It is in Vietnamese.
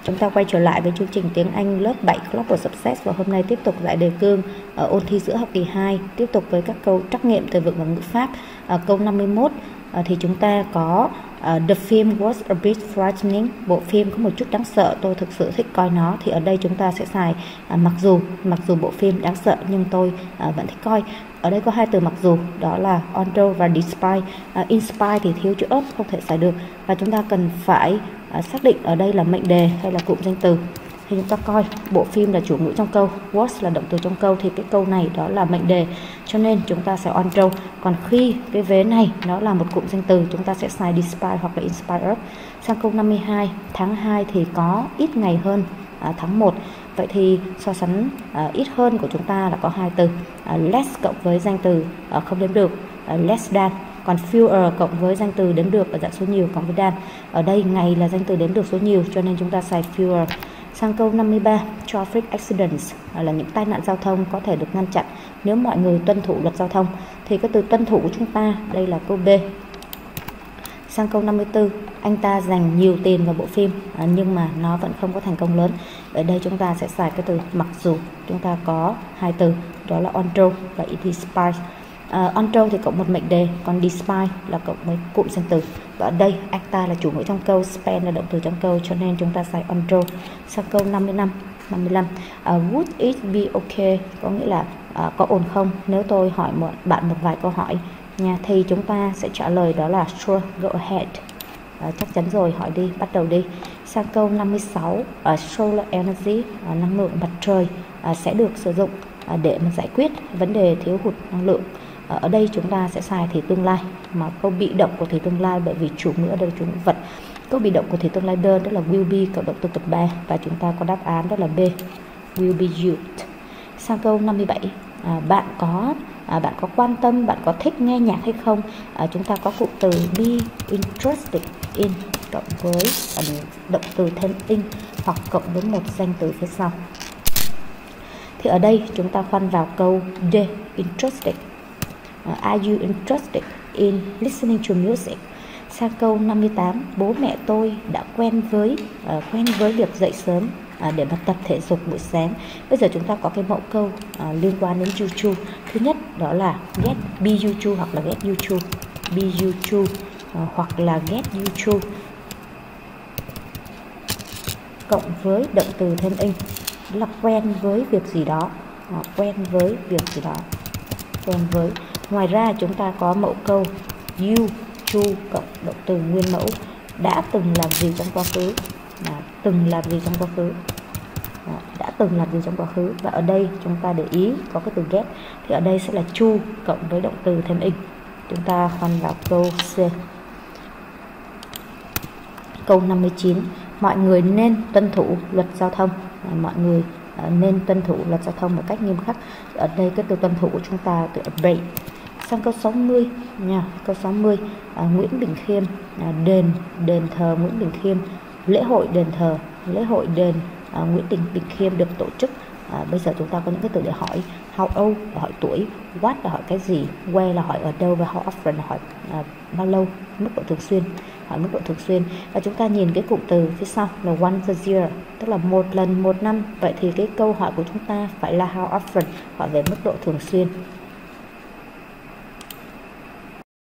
Chúng ta quay trở lại với chương trình tiếng Anh lớp 7 Global Success và hôm nay tiếp tục giải đề cương ôn thi giữa học kỳ 2, tiếp tục với các câu trắc nghiệm từ vựng và ngữ pháp. Câu 51 thì chúng ta có The film was a bit frightening. Bộ phim có một chút đáng sợ, tôi thực sự thích coi nó. Thì ở đây chúng ta sẽ xài mặc dù bộ phim đáng sợ nhưng tôi vẫn thích coi. Ở đây có hai từ mặc dù, đó là although và despite. Inspire thì thiếu chữ ớt, không thể xài được, và chúng ta cần phải xác định ở đây là mệnh đề hay là cụm danh từ. Thì chúng ta coi bộ phim là chủ ngữ trong câu, was là động từ trong câu, thì cái câu này đó là mệnh đề, cho nên chúng ta sẽ on roll. Còn khi cái vế này nó là một cụm danh từ, chúng ta sẽ xài despite hoặc là inspire of. Sang câu 52, tháng 2 thì có ít ngày hơn tháng 1. Vậy thì so sánh ít hơn của chúng ta là có hai từ, less cộng với danh từ không đếm được, less than. Còn fewer cộng với danh từ đếm được ở dạng số nhiều cộng với than. Ở đây ngày là danh từ đếm được số nhiều, cho nên chúng ta xài fewer. Sang câu 53, traffic accidents là những tai nạn giao thông có thể được ngăn chặn nếu mọi người tuân thủ luật giao thông. Thì cái từ tuân thủ của chúng ta đây là câu B. Sang câu 54, anh ta dành nhiều tiền vào bộ phim nhưng mà nó vẫn không có thành công lớn. Ở đây chúng ta sẽ xài cái từ mặc dù. Chúng ta có hai từ, đó là although và despite. Although thì cộng một mệnh đề, còn despite là cộng với cụm danh từ. Và ở đây anh ta là chủ ngữ trong câu, spend là động từ trong câu, cho nên chúng ta xài although. Sang câu 55, would it be okay, có nghĩa là có ổn không nếu tôi hỏi bạn một vài câu hỏi nha, thì chúng ta sẽ trả lời đó là sure, go ahead. Chắc chắn rồi, hỏi đi, bắt đầu đi. Sang câu 56, solar energy, năng lượng mặt trời sẽ được sử dụng để mà giải quyết vấn đề thiếu hụt năng lượng. Ở đây chúng ta sẽ xài thì tương lai, mà câu bị động của thì tương lai bởi vì chủ ngữ ở đây là chủ ngữ vật. Câu bị động của thì tương lai đơn đó là will be cộng động từ cấp 3, và chúng ta có đáp án đó là B, will be used. Sang câu 57, bạn có quan tâm, bạn có thích nghe nhạc hay không? Chúng ta có cụm từ be interested in cộng với động từ thêm in hoặc cộng với một danh từ phía sau. Thì ở đây chúng ta khoan vào câu D, interested. Are you interested in listening to music? Sang câu 58, bố mẹ tôi đã quen với việc dậy sớm để mà tập thể dục buổi sáng. Bây giờ chúng ta có cái mẫu câu liên quan đến you to. Thứ nhất đó là get be you to hoặc là get you to, be you to hoặc là get you to cộng với động từ thêm in, là quen với việc gì đó, quen với. Ngoài ra chúng ta có mẫu câu you to cộng động từ nguyên mẫu, đã từng làm gì trong quá khứ, đã từng làm gì trong quá khứ. Và ở đây chúng ta để ý có cái từ get, thì ở đây sẽ là to cộng với động từ thêm in. Chúng ta khoan vào câu C. Câu 59, mọi người nên tuân thủ luật giao thông. Mọi người nên tuân thủ luật giao thông một cách nghiêm khắc. Ở đây cái từ tuân thủ của chúng ta từ obey. Sang câu 60 nha, câu 60, Nguyễn Bỉnh Khiêm, đền thờ Nguyễn Bỉnh Khiêm, lễ hội đền Nguyễn Bỉnh Khiêm được tổ chức. Bây giờ chúng ta có những cái từ để hỏi: how old là hỏi tuổi, what là hỏi cái gì, where là hỏi ở đâu, và how often là hỏi bao lâu, mức độ thường xuyên, hỏi mức độ thường xuyên. Và chúng ta nhìn cái cụm từ phía sau là once a year, tức là một lần một năm. Vậy thì cái câu hỏi của chúng ta phải là how often, hỏi về mức độ thường xuyên.